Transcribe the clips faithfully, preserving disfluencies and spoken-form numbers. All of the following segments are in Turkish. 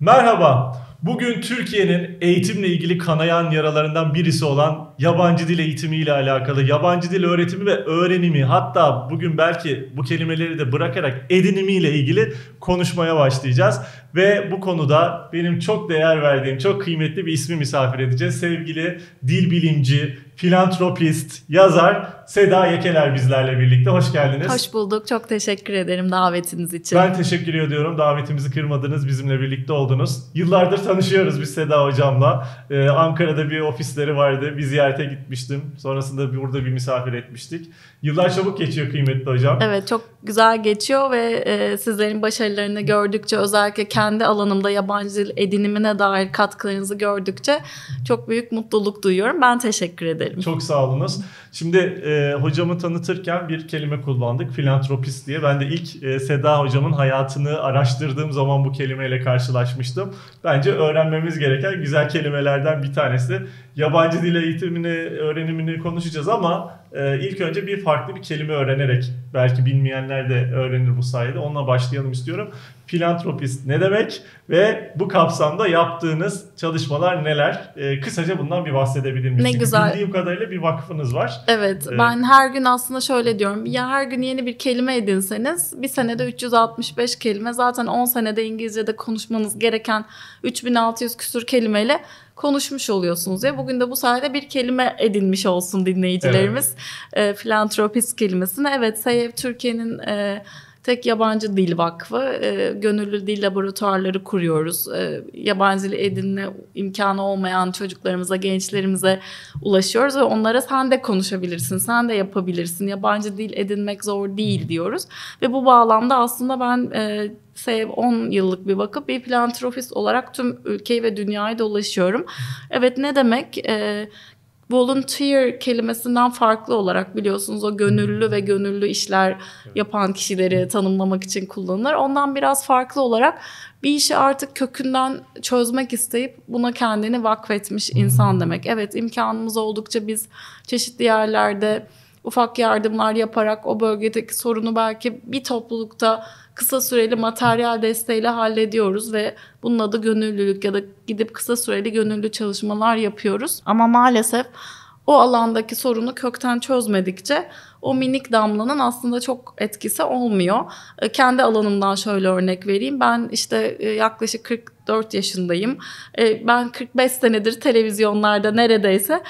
Merhaba. Bugün Türkiye'nin eğitimle ilgili kanayan yaralarından birisi olan yabancı dil eğitimi ile alakalı, yabancı dil öğretimi ve öğrenimi, hatta bugün belki bu kelimeleri de bırakarak edinimi ile ilgili konuşmaya başlayacağız. Ve bu konuda benim çok değer verdiğim, çok kıymetli bir ismi misafir edeceğiz. Sevgili dil bilimci, filantropist, yazar Seda Yekeler bizlerle birlikte. Hoş geldiniz. Hoş bulduk. Çok teşekkür ederim davetiniz için. Ben teşekkür ediyorum. Davetimizi kırmadınız, bizimle birlikte oldunuz. Yıllardır tanışıyoruz biz Seda hocamla. Ee, Ankara'da bir ofisleri vardı. Bir ziyarete gitmiştim. Sonrasında burada bir misafir etmiştik. Yıllar çabuk geçiyor kıymetli hocam. Evet, çok güzel geçiyor ve e, sizlerin başarılarını gördükçe, özellikle kendi alanımda yabancı dil edinimine dair katkılarınızı gördükçe çok büyük mutluluk duyuyorum. Ben teşekkür ederim. Çok sağ olunuz. Şimdi e, hocamı tanıtırken bir kelime kullandık, filantropist diye. Ben de ilk e, Seda hocamın hayatını araştırdığım zaman bu kelimeyle karşılaşmıştım. Bence öğrenmemiz gereken güzel kelimelerden bir tanesi. Yabancı dil eğitimini, öğrenimini konuşacağız ama e, ilk önce bir farklı bir kelime öğrenerek, belki bilmeyenler de öğrenir bu sayede. Onunla başlayalım istiyorum. Filantropist ne demek ve bu kapsamda yaptığınız çalışmalar neler? E, kısaca bundan bir bahsedebilir misiniz? Ne Çünkü güzel. Bildiğim kadarıyla bir vakfınız var. Evet, Ee, ben her gün aslında şöyle diyorum. Ya her gün yeni bir kelime edinseniz bir senede üç yüz altmış beş kelime, zaten on senede İngilizce'de konuşmanız gereken üç bin altı yüz küsur kelimeyle konuşmuş oluyorsunuz ya. Bugün de bu sayede bir kelime edinmiş olsun dinleyicilerimiz. Evet. E, filantropist kelimesini. Evet, S E V Türkiye'nin e, tek yabancı dil vakfı. E, gönüllü dil laboratuvarları kuruyoruz. E, yabancı dil edinme imkanı olmayan çocuklarımıza, gençlerimize ulaşıyoruz ve onlara sen de konuşabilirsin, sen de yapabilirsin, yabancı dil edinmek zor değil diyoruz. Ve bu bağlamda aslında ben e, S E V on yıllık bir vakıf, bir filantropist olarak tüm ülkeyi ve dünyayı dolaşıyorum. Evet, ne demek? E, volunteer kelimesinden farklı olarak, biliyorsunuz, o gönüllü ve gönüllü işler yapan kişileri tanımlamak için kullanılır. Ondan biraz farklı olarak bir işi artık kökünden çözmek isteyip buna kendini vakfetmiş insan demek. Evet, imkanımız oldukça biz çeşitli yerlerde ufak yardımlar yaparak o bölgedeki sorunu belki bir toplulukta kısa süreli materyal desteğiyle hallediyoruz ve bunun adı gönüllülük ya da gidip kısa süreli gönüllü çalışmalar yapıyoruz. Ama maalesef o alandaki sorunu kökten çözmedikçe o minik damlanın aslında çok etkisi olmuyor. Kendi alanımdan şöyle örnek vereyim. Ben işte yaklaşık kırk dört yaşındayım. Ben kırk beş senedir televizyonlarda neredeyse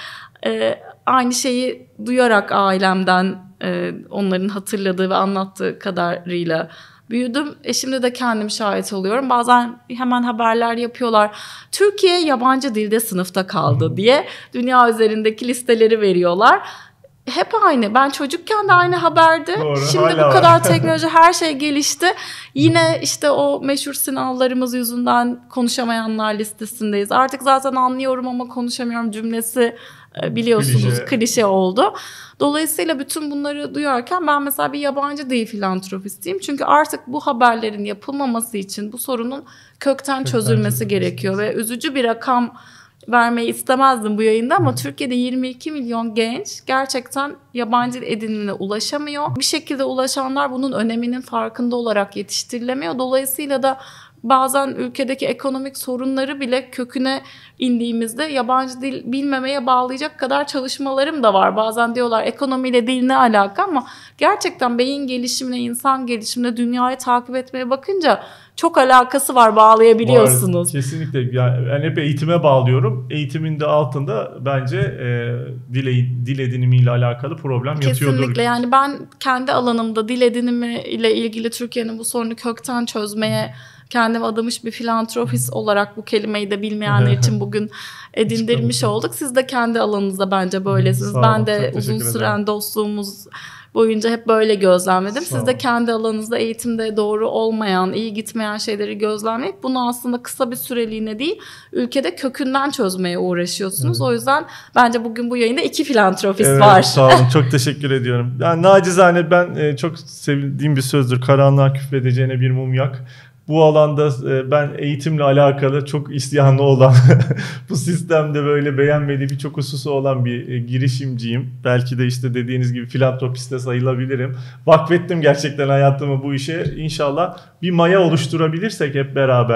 aynı şeyi duyarak ailemden, onların hatırladığı ve anlattığı kadarıyla büyüdüm. E şimdi de kendim şahit oluyorum. Bazen hemen haberler yapıyorlar. Türkiye yabancı dilde sınıfta kaldı diye dünya üzerindeki listeleri veriyorlar. Hep aynı. Ben çocukken de aynı haberdi. Doğru, şimdi bu kadar teknoloji, her şey gelişti. Yine işte o meşhur sınavlarımız yüzünden konuşamayanlar listesindeyiz. Artık zaten anlıyorum ama konuşamıyorum cümlesi biliyorsunuz klişe. klişe oldu. Dolayısıyla bütün bunları duyarken ben mesela bir yabancı dil filantropistiyim. Çünkü artık bu haberlerin yapılmaması için bu sorunun kökten, kökten çözülmesi gerekiyor. Ve üzücü bir rakam vermeyi istemezdim bu yayında ama Hı. Türkiye'de yirmi iki milyon genç gerçekten yabancı dil edinimine ulaşamıyor. Bir şekilde ulaşanlar bunun öneminin farkında olarak yetiştirilemiyor. Dolayısıyla da bazen ülkedeki ekonomik sorunları bile köküne indiğimizde yabancı dil bilmemeye bağlayacak kadar çalışmalarım da var. Bazen diyorlar ekonomiyle dil ne alaka, ama gerçekten beyin gelişimine, insan gelişimine, dünyayı takip etmeye bakınca çok alakası var, bağlayabiliyorsunuz. Var, kesinlikle. Yani ben hep eğitime bağlıyorum. Eğitimin de altında bence e, dil, dil edinimiyle alakalı problem kesinlikle yatıyordur. Kesinlikle. Yani ben kendi alanımda dil edinimiyle ilgili Türkiye'nin bu sorunu kökten çözmeye kendime adamış bir filantropist olarak bu kelimeyi de bilmeyenler için bugün edindirmiş olduk. Siz de kendi alanınızda bence böylesiniz. Ben de uzun süren dostluğumuz boyunca hep böyle gözlemledim. Siz de kendi alanınızda eğitimde doğru olmayan, iyi gitmeyen şeyleri gözlemleyip bunu aslında kısa bir süreliğine değil, ülkede kökünden çözmeye uğraşıyorsunuz. Evet. O yüzden bence bugün bu yayında iki filantropist evet, var. Sağ olun, çok teşekkür ediyorum. Yani nacizane ben çok sevdiğim bir sözdür. Karanlığa küfredeceğine bir mum yak. Bu alanda ben eğitimle alakalı çok isyanlı olan, bu sistemde böyle beğenmediği birçok hususu olan bir girişimciyim. Belki de işte dediğiniz gibi filantropiste sayılabilirim. Vakfettim gerçekten hayatımı bu işe. İnşallah bir maya oluşturabilirsek hep beraber,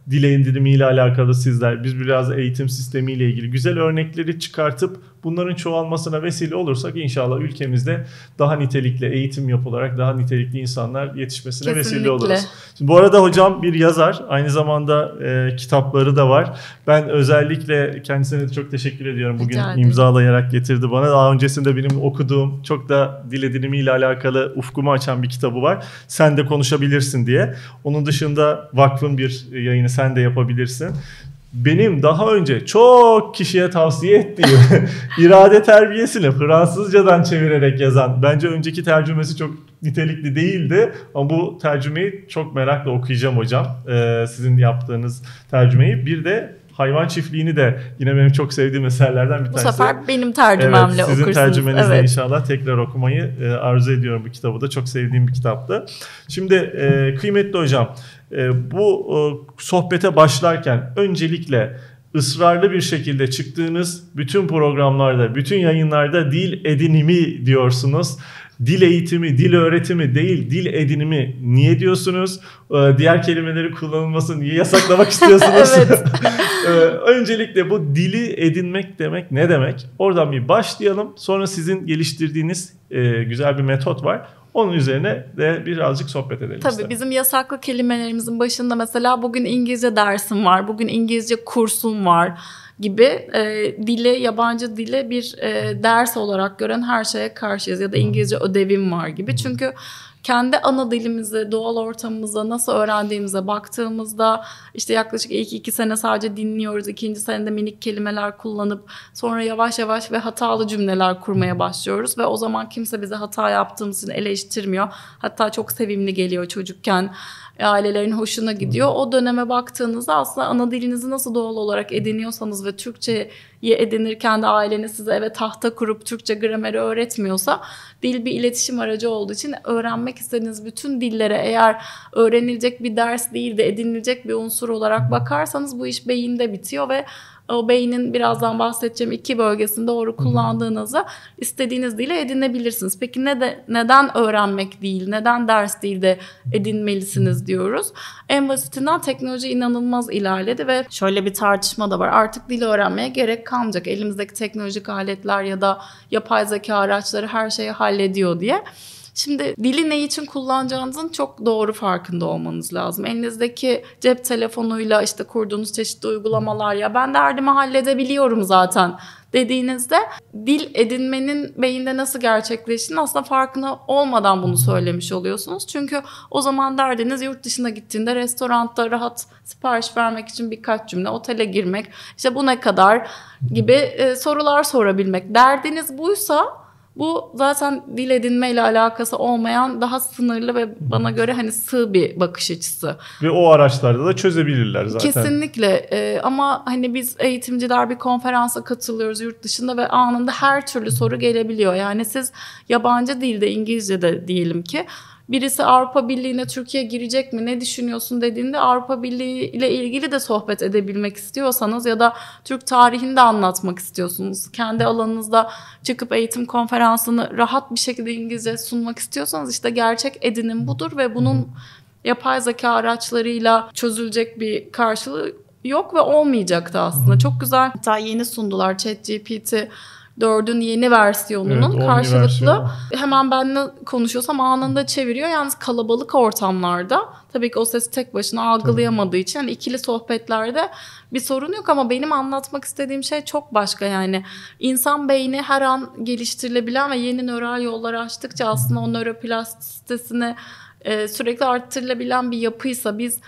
dil indirimiyle alakalı sizler, biz biraz eğitim sistemiyle ilgili güzel örnekleri çıkartıp bunların çoğalmasına vesile olursak inşallah ülkemizde daha nitelikli eğitim yapılarak daha nitelikli insanlar yetişmesine Kesinlikle. vesile oluruz. Şimdi bu arada hocam bir yazar, aynı zamanda e, kitapları da var. Ben özellikle kendisine de çok teşekkür ediyorum. Bugün imzalayarak getirdi bana. Daha öncesinde benim okuduğum, çok da dil edinimiyle alakalı ufkumu açan bir kitabı var. Sen de konuşabilirsin diye. Onun dışında vakfın bir yayını sen de yapabilirsin. Benim daha önce çok kişiye tavsiye ettiğim irade terbiyesini Fransızcadan çevirerek yazan, bence önceki tercümesi çok nitelikli değildi ama bu tercümeyi çok merakla okuyacağım hocam. Ee, sizin yaptığınız tercümeyi. Bir de hayvan çiftliğini de yine benim çok sevdiğim eserlerden bir bu tanesi. Bu sefer benim tercümemle evet, sizin okursunuz. Sizin tercümenizle evet. inşallah tekrar okumayı e, arzu ediyorum bu kitabı da. Çok sevdiğim bir kitaptı. Şimdi e, kıymetli hocam, e, bu e, sohbete başlarken öncelikle ısrarlı bir şekilde çıktığınız bütün programlarda, bütün yayınlarda dil edinimi diyorsunuz. Dil eğitimi, dil öğretimi değil, dil edinimi niye diyorsunuz? Ee, diğer kelimeleri kullanılmasını niye yasaklamak istiyorsunuz? ee, öncelikle bu dili edinmek demek ne demek? Oradan bir başlayalım. Sonra sizin geliştirdiğiniz e, güzel bir metot var. Onun üzerine de birazcık sohbet edelim. Tabii istedim. Bizim yasaklı kelimelerimizin başında mesela bugün İngilizce dersim var, bugün İngilizce kursum var gibi e, dile, yabancı dile bir e, ders olarak gören her şeye karşıyız ya da İngilizce ödevim var gibi. Çünkü kendi ana dilimizi, doğal ortamımızda nasıl öğrendiğimize baktığımızda işte yaklaşık ilk iki sene sadece dinliyoruz. İkinci senede minik kelimeler kullanıp sonra yavaş yavaş ve hatalı cümleler kurmaya başlıyoruz. Ve o zaman kimse bize hata yaptığımız için eleştirmiyor. Hatta çok sevimli geliyor çocukken. Ailelerin hoşuna gidiyor. O döneme baktığınızda aslında ana dilinizi nasıl doğal olarak ediniyorsanız ve Türkçeyi edinirken de aileniz size eve tahta kurup Türkçe grameri öğretmiyorsa, dil bir iletişim aracı olduğu için öğrenmek istediğiniz bütün dillere eğer öğrenilecek bir ders değil de edinilecek bir unsur olarak bakarsanız bu iş beyinde bitiyor ve o beynin birazdan bahsedeceğim iki bölgesini doğru kullandığınızda istediğiniz dili edinebilirsiniz. Peki ne de, neden öğrenmek değil, neden ders değil de edinmelisiniz diyoruz. En basitinden teknoloji inanılmaz ilerledi ve şöyle bir tartışma da var. Artık dil öğrenmeye gerek kalmayacak. Elimizdeki teknolojik aletler ya da yapay zeka araçları her şeyi hallediyor diye. Şimdi dili ne için kullanacağınızın çok doğru farkında olmanız lazım. Elinizdeki cep telefonuyla işte kurduğunuz çeşitli uygulamalar, ya ben derdimi halledebiliyorum zaten dediğinizde dil edinmenin beyinde nasıl gerçekleştiğini aslında farkında olmadan bunu söylemiş oluyorsunuz. Çünkü o zaman derdiniz yurt dışına gittiğinde restoranda rahat sipariş vermek için birkaç cümle, otele girmek, işte bu ne kadar gibi e, sorular sorabilmek. Derdiniz buysa bu zaten dil edinmeyle alakası olmayan daha sınırlı ve bana göre hani sığ bir bakış açısı. Ve o araçlarda da çözebilirler zaten. Kesinlikle ee, ama hani biz eğitimciler bir konferansa katılıyoruz yurt dışında ve anında her türlü soru gelebiliyor. Yani siz yabancı dilde, İngilizce'de diyelim ki birisi Avrupa Birliği'ne Türkiye girecek mi, ne düşünüyorsun dediğinde Avrupa Birliği ile ilgili de sohbet edebilmek istiyorsanız ya da Türk tarihini de anlatmak istiyorsunuz, kendi alanınızda çıkıp eğitim konferansını rahat bir şekilde İngilizce sunmak istiyorsanız işte gerçek edinim budur ve bunun yapay zeka araçlarıyla çözülecek bir karşılığı yok ve olmayacaktı aslında. Çok güzel, hatta yeni sundular ChatGPT dördün yeni versiyonunun evet, karşılıklı versiyonu. Hemen benimle konuşuyorsam anında çeviriyor. Yalnız kalabalık ortamlarda tabii ki o sesi tek başına algılayamadığı için yani ikili sohbetlerde bir sorun yok ama benim anlatmak istediğim şey çok başka. Yani insan beyni her an geliştirilebilen ve yeni nöral yollar açtıkça aslında o nöroplastisitesini e, sürekli arttırılabilen bir yapıysa biz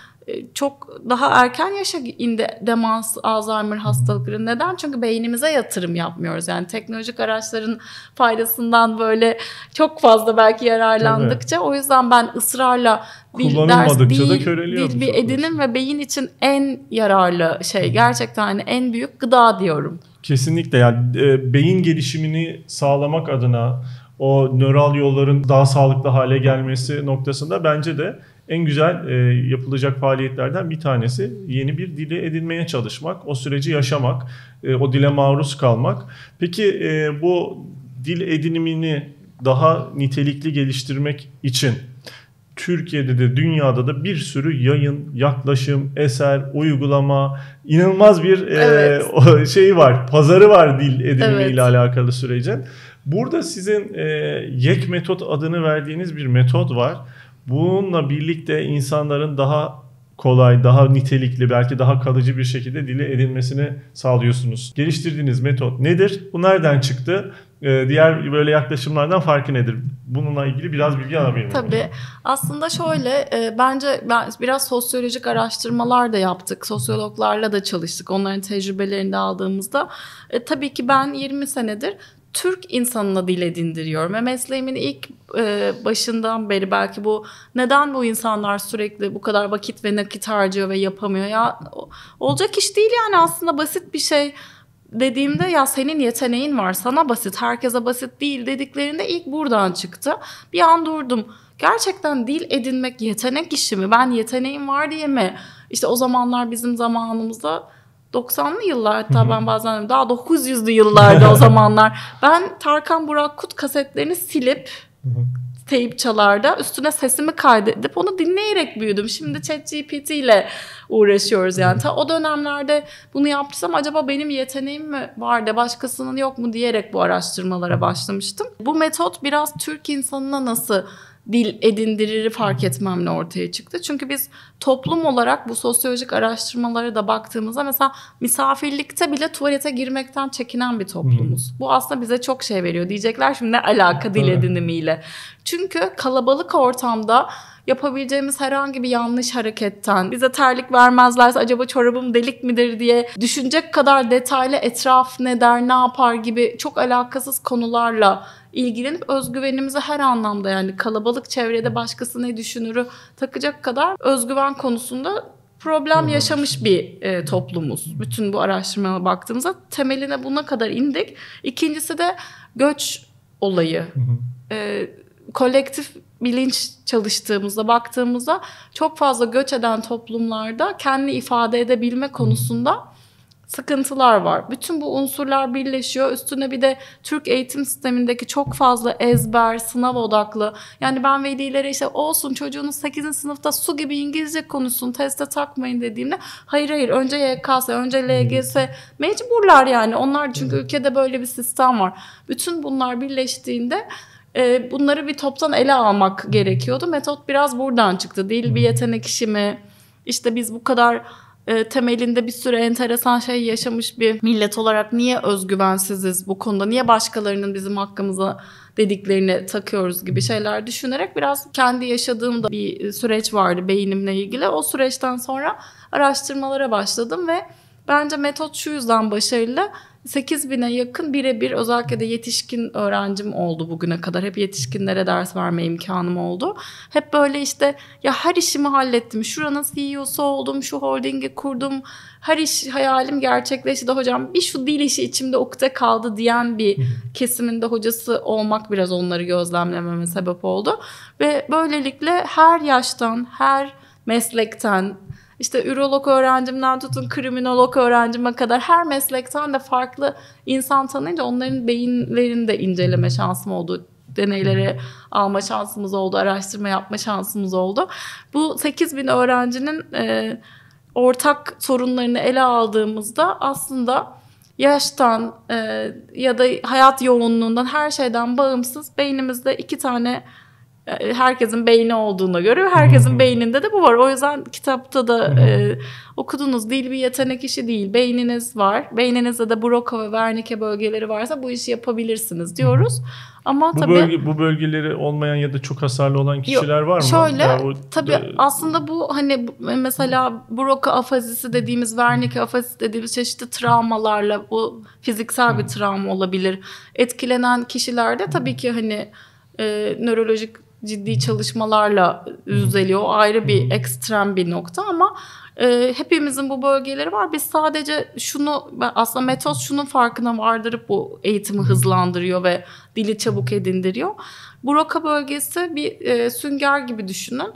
çok daha erken yaşa indi demans, Alzheimer hastalıkları. Neden? Çünkü beynimize yatırım yapmıyoruz. Yani teknolojik araçların faydasından böyle çok fazla belki yararlandıkça. Tabii. O yüzden ben ısrarla bir ders değil, değil bir edinim ve beyin için en yararlı şey. Gerçekten hani en büyük gıda diyorum. Kesinlikle yani e, beyin gelişimini sağlamak adına o nöral yolların daha sağlıklı hale gelmesi noktasında bence de en güzel e, yapılacak faaliyetlerden bir tanesi yeni bir dili edinmeye çalışmak, o süreci yaşamak, e, o dile maruz kalmak. Peki e, bu dil edinimini daha nitelikli geliştirmek için Türkiye'de de dünyada da bir sürü yayın, yaklaşım, eser, uygulama, inanılmaz bir Evet. e, şey var, pazarı var dil edinimiyle Evet. alakalı sürecin. Burada sizin e, Yek metot adını verdiğiniz bir metot var. Bununla birlikte insanların daha kolay, daha nitelikli, belki daha kalıcı bir şekilde dili edinmesini sağlıyorsunuz. Geliştirdiğiniz metot nedir? Bu nereden çıktı? Ee, diğer böyle yaklaşımlardan farkı nedir? Bununla ilgili biraz bilgi alabilir miyim? Tabii. Aslında şöyle e, bence ben biraz sosyolojik araştırmalar da yaptık. Sosyologlarla da çalıştık. Onların tecrübelerini de aldığımızda. E, tabii ki ben yirmi senedir Türk insanına dil edindiriyorum ve mesleğimin ilk e, başından beri belki bu neden bu insanlar sürekli bu kadar vakit ve nakit harcıyor ve yapamıyor ya, olacak iş değil yani, aslında basit bir şey dediğimde ya senin yeteneğin var, sana basit, herkese basit değil dediklerinde ilk buradan çıktı. Bir an durdum. Gerçekten dil edinmek yetenek işi mi? Ben yeteneğim var diye mi? İşte o zamanlar bizim zamanımızda doksanlı yıllar, hatta ben bazen daha dokuz yüzlü yıllarda o zamanlar ben Tarkan Burak Kut kasetlerini silip teyip çalarda üstüne sesimi kaydedip onu dinleyerek büyüdüm. Şimdi ChatGPT ile uğraşıyoruz yani. Ta o dönemlerde bunu yaptıysam acaba benim yeteneğim mi var da başkasının yok mu diyerek bu araştırmalara başlamıştım. Bu metot biraz Türk insanına nasıl dil edindirir fark etmemle ortaya çıktı. Çünkü biz toplum olarak bu sosyolojik araştırmalara da baktığımızda mesela misafirlikte bile tuvalete girmekten çekinen bir toplumuz. Bu aslında bize çok şey veriyor. Diyecekler şimdi ne alaka dil edinimiyle. Çünkü kalabalık ortamda yapabileceğimiz herhangi bir yanlış hareketten, bize terlik vermezlerse acaba çorabım delik midir diye düşünecek kadar detaylı etraf ne der, ne yapar gibi çok alakasız konularla ilgilenip özgüvenimizi her anlamda, yani kalabalık çevrede başkası ne düşünürü takacak kadar özgüven konusunda problem yaşamış bir e, toplumuz. Bütün bu araştırmaya baktığımızda temeline buna kadar indik. İkincisi de göç olayı. Hı hı. E, kolektif bilinç çalıştığımızda, baktığımızda çok fazla göç eden toplumlarda kendi ifade edebilme konusunda sıkıntılar var. Bütün bu unsurlar birleşiyor. Üstüne bir de Türk eğitim sistemindeki çok fazla ezber, sınav odaklı. Yani ben velilere işte olsun çocuğunuz sekizinci sınıfta su gibi İngilizce konuşsun, teste takmayın dediğimde hayır hayır önce Y K S, önce L G S mecburlar yani. Onlar çünkü ülkede böyle bir sistem var. Bütün bunlar birleştiğinde bunları bir toptan ele almak gerekiyordu. Metot biraz buradan çıktı. Değil bir yetenek işi mi? İşte biz bu kadar e, temelinde bir sürü enteresan şey yaşamış bir millet olarak niye özgüvensiziz bu konuda? Niye başkalarının bizim hakkımıza dediklerini takıyoruz gibi şeyler düşünerek biraz kendi yaşadığım da bir süreç vardı beynimle ilgili. O süreçten sonra araştırmalara başladım ve bence metot şu yüzden başarılı. sekiz bine yakın birebir özellikle de yetişkin öğrencim oldu bugüne kadar. Hep yetişkinlere ders verme imkanım oldu. Hep böyle işte ya her işimi hallettim. Şuranın C E O'su oldum, şu holdingi kurdum. Her iş hayalim gerçekleşti de hocam bir şu dil işi içimde ukde kaldı diyen bir kesiminde hocası olmak biraz onları gözlemlememe sebep oldu. Ve böylelikle her yaştan, her meslekten, İşte ürolog öğrencimden tutun kriminolog öğrencime kadar her meslekten de farklı insan tanıyınca onların beyinlerini de inceleme şansım oldu. Deneyleri alma şansımız oldu, araştırma yapma şansımız oldu. Bu sekiz bin öğrencinin e, ortak sorunlarını ele aldığımızda aslında yaştan e, ya da hayat yoğunluğundan her şeyden bağımsız beynimizde iki tane herkesin beyni olduğuna göre herkesin hmm. beyninde de bu var. O yüzden kitapta da hmm. e, okudunuz dil bir yetenek işi değil. Beyniniz var. Beyninizde de Broca ve Wernicke bölgeleri varsa bu işi yapabilirsiniz diyoruz. Hmm. Ama bu tabii bölge, bu bölgeleri olmayan ya da çok hasarlı olan kişiler yok, var mı? Şöyle ya o, tabii da, aslında bu hani mesela Broca afazisi dediğimiz, Wernicke afazisi dediğimiz çeşitli travmalarla bu fiziksel hmm. bir travma olabilir. Etkilenen kişilerde tabii ki hani e, nörolojik ciddi çalışmalarla düzeliyor. O ayrı bir ekstrem bir nokta ama e, hepimizin bu bölgeleri var. Biz sadece şunu, aslında metot şunun farkına vardırıp bu eğitimi hızlandırıyor ve dili çabuk edindiriyor. Broca bölgesi bir e, sünger gibi düşünün.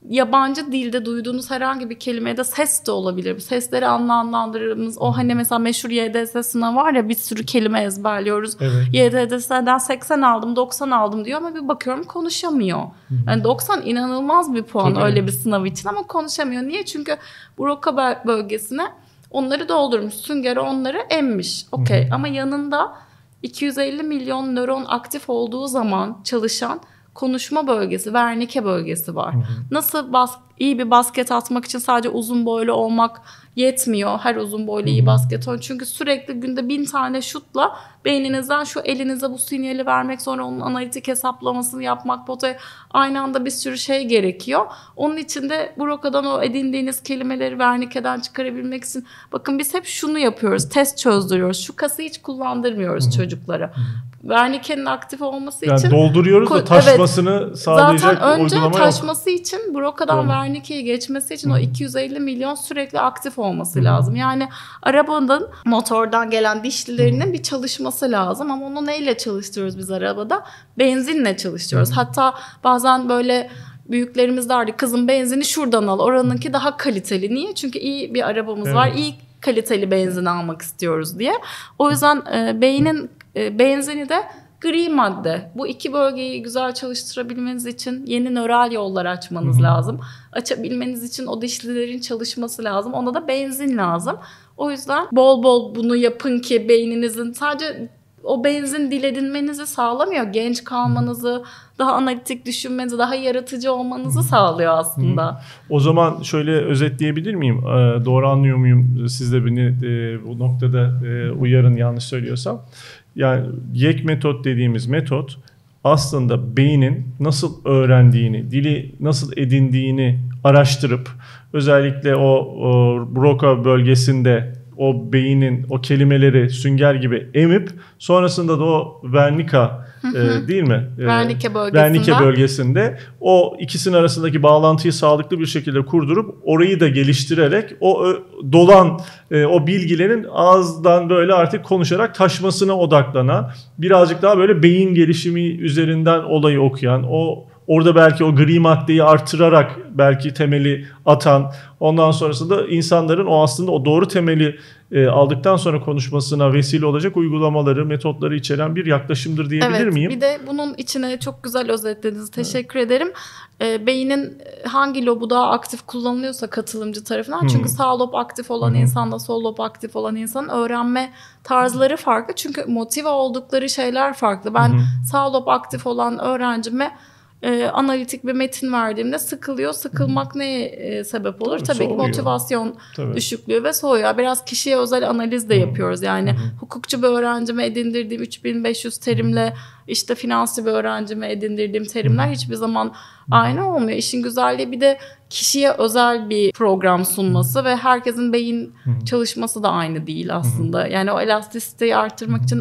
yabancı dilde duyduğunuz herhangi bir kelimeye de ses de olabilir. Sesleri anlamlandırırız. O hani mesela meşhur Y D S sınavı var ya, bir sürü kelime ezberliyoruz. Evet. Y D S'den seksen aldım, doksan aldım diyor ama bir bakıyorum konuşamıyor. Hı-hı. Yani doksan inanılmaz bir puan. Tabii. Öyle bir sınav için ama konuşamıyor. Niye? Çünkü Broca bölgesine onları doldurmuş. Süngeri onları emmiş. Okey. Ama yanında iki yüz elli milyon nöron aktif olduğu zaman çalışan konuşma bölgesi, Wernicke bölgesi var. Hı hı. Nasıl bas- iyi bir basket atmak için sadece uzun boylu olmak yetmiyor. Her uzun boylu hı hı. iyi basket oyun. Çünkü sürekli günde bin tane şutla beyninizden şu elinize bu sinyali vermek, sonra onun analitik hesaplamasını yapmak, potaya aynı anda bir sürü şey gerekiyor. Onun için de Broca'dan o edindiğiniz kelimeleri Wernicke'den çıkarabilmek için bakın biz hep şunu yapıyoruz. Test çözdürüyoruz. Şu kası hiç kullandırmıyoruz hı hı. çocuklara. Hı hı. Wernicke'nin aktif olması yani için dolduruyoruz da taşmasını evet, sağlayacak zaten önce uygulama taşması yok. için Broca'dan Wernicke'ye geçmesi için Hı. o iki yüz elli milyon sürekli aktif olması Hı. lazım. Yani arabanın motordan gelen dişlilerinin Hı. bir çalışması lazım ama onu neyle çalıştırıyoruz biz arabada? Benzinle çalıştırıyoruz. Hı. Hatta bazen böyle büyüklerimiz derdi kızım benzini şuradan al, oranınki daha kaliteli. Niye? Çünkü iyi bir arabamız evet. var, iyi kaliteli benzin almak istiyoruz diye. O yüzden e, beynin e, benzini de gri madde. Bu iki bölgeyi güzel çalıştırabilmeniz için yeni nöral yollar açmanız Hı-hı. lazım. Açabilmeniz için o dişlilerin çalışması lazım. Ona da benzin lazım. O yüzden bol bol bunu yapın ki beyninizin sadece o benzin dil edinmenizi sağlamıyor. Genç kalmanızı, daha analitik düşünmenizi, daha yaratıcı olmanızı sağlıyor aslında. Hı. O zaman şöyle özetleyebilir miyim? Ee, doğru anlıyor muyum? Siz de beni e, bu noktada e, uyarın yanlış söylüyorsam. Yani Y E K metot dediğimiz metot aslında beynin nasıl öğrendiğini, dili nasıl edindiğini araştırıp özellikle o, o Broca bölgesinde o beynin o kelimeleri sünger gibi emip sonrasında da o Wernicke e, değil mi? Wernicke bölgesinde. Wernicke bölgesinde o ikisinin arasındaki bağlantıyı sağlıklı bir şekilde kurdurup orayı da geliştirerek o dolan e, o bilgilerin ağızdan böyle artık konuşarak taşmasına odaklanan, birazcık daha böyle beyin gelişimi üzerinden olayı okuyan, o orada belki o gri maddeyi artırarak belki temeli atan, ondan sonrasında insanların o aslında o doğru temeli e, aldıktan sonra konuşmasına vesile olacak uygulamaları, metotları içeren bir yaklaşımdır diyebilir evet, miyim? Bir de bunun içine çok güzel özetlediniz. Teşekkür evet. ederim. E, beynin hangi lobu daha aktif kullanılıyorsa katılımcı tarafından. Hmm. Çünkü sağ lob aktif olan hmm. insanla sol lob aktif olan insanın öğrenme tarzları farklı. Çünkü motive oldukları şeyler farklı. Ben hmm. sağ lob aktif olan öğrencime E, analitik bir metin verdiğimde sıkılıyor. Sıkılmak Hı. neye e, sebep olur? Tabii, Tabii ki motivasyon Tabii. düşüklüğü ve soğuyor. Biraz kişiye özel analiz de Hı. yapıyoruz. Yani Hı. hukukçu bir öğrencime edindirdiğim üç bin beş yüz terimle işte finansçı bir öğrencime edindirdiğim terimler Hı. hiçbir zaman Hı. aynı olmuyor. İşin güzelliği bir de kişiye özel bir program sunması Hı. ve herkesin beyin Hı. çalışması da aynı değil aslında. Hı. Yani o elastisiteyi arttırmak Hı. için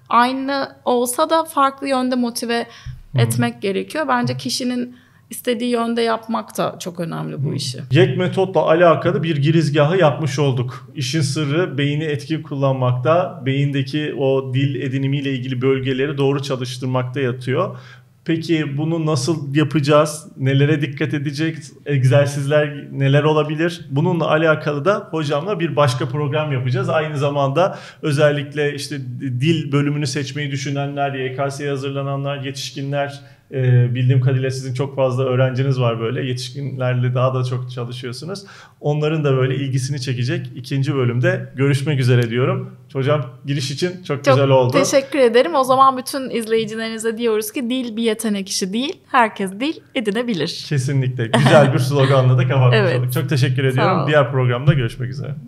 aynı olsa da farklı yönde motive etmek hmm. gerekiyor. Bence kişinin istediği yönde yapmak da çok önemli bu işi. Y E K metotla alakalı bir girizgahı yapmış olduk. İşin sırrı beyni etkin kullanmakta, beyindeki o dil edinimiyle ilgili bölgeleri doğru çalıştırmakta yatıyor. Peki bunu nasıl yapacağız? Nelere dikkat edeceğiz? Egzersizler neler olabilir? Bununla alakalı da hocamla bir başka program yapacağız. Aynı zamanda özellikle işte dil bölümünü seçmeyi düşünenler, Y K S'ye hazırlananlar, yetişkinler, e, bildiğim kadarıyla sizin çok fazla öğrenciniz var böyle. Yetişkinlerle daha da çok çalışıyorsunuz. Onların da böyle ilgisini çekecek ikinci bölümde görüşmek üzere diyorum. Hocam giriş için çok, çok güzel oldu. Çok teşekkür ederim. O zaman bütün izleyicilerinize diyoruz ki dil bir yetenek işi değil. Herkes dil edinebilir. Kesinlikle. Güzel bir sloganla da kapatmış evet. olduk. Çok teşekkür ediyorum. Diğer programda görüşmek üzere.